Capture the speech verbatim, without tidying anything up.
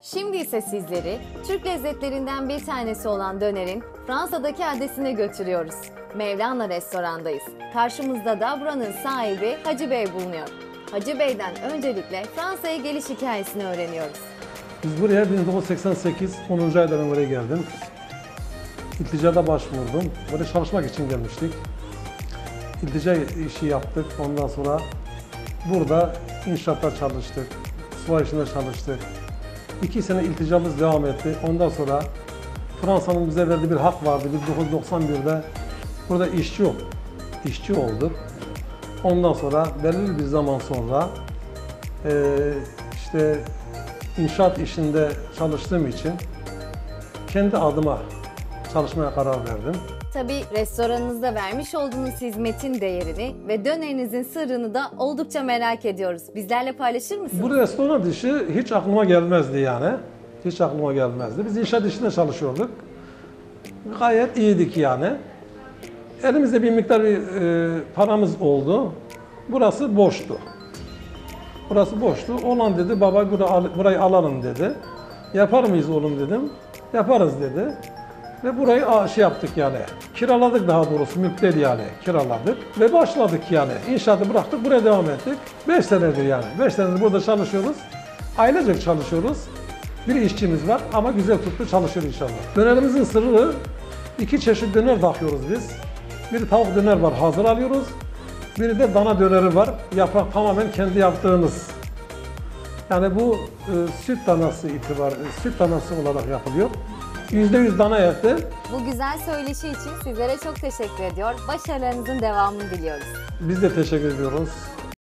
Şimdi ise sizleri Türk lezzetlerinden bir tanesi olan dönerin Fransa'daki adresine götürüyoruz. Mevlana restorandayız. Karşımızda da buranın sahibi Hacı Bey bulunuyor. Hacı Bey'den öncelikle Fransa'ya geliş hikayesini öğreniyoruz. Biz buraya bin dokuz yüz seksen sekiz onuncu ayda ben buraya geldim. İlticada başvurdum. Buraya çalışmak için gelmiştik. İltica işi yaptık. Ondan sonra burada inşaatta çalıştık. Su işinde çalıştık. İki sene ilticamız devam etti. Ondan sonra Fransa'nın bize verdiği bir hak vardı. bin dokuz yüz doksan birde burada işçi olduk. İşçi olduk. Ondan sonra belirli bir zaman sonra e, işte inşaat işinde çalıştığım için kendi adıma çalışmaya karar verdim. Tabii restoranınızda vermiş olduğunuz hizmetin değerini ve dönerinizin sırrını da oldukça merak ediyoruz. Bizlerle paylaşır mısınız? Bu restoran işi hiç aklıma gelmezdi yani. Hiç aklıma gelmezdi. Biz inşaat işinde çalışıyorduk. Gayet iyiydik yani. Elimizde bir miktar bir e, paramız oldu. Burası boştu. Burası boştu. Olan dedi, baba burayı alalım dedi. Yapar mıyız oğlum dedim. Yaparız dedi. Ve burayı şey yaptık yani. Kiraladık daha doğrusu. Mülk değil yani. Kiraladık. Ve başladık yani. İnşaatı bıraktık. Buraya devam ettik. Beş senedir yani. Beş senedir burada çalışıyoruz. Ailecek çalışıyoruz. Bir işçimiz var ama güzel tuttu çalışıyor inşallah. Dönerimizin sırrı iki çeşit döner takıyoruz biz. Bir tavuk döner var hazır alıyoruz. Bir de dana döneri var. Yaprak tamamen kendi yaptığımız. Yani bu e, süt danası itibar, e, süt danası olarak yapılıyor. yüzde yüz dana eti. Bu güzel söyleşi için sizlere çok teşekkür ediyor. Başarılarınızın devamını diliyoruz. Biz de teşekkür ediyoruz.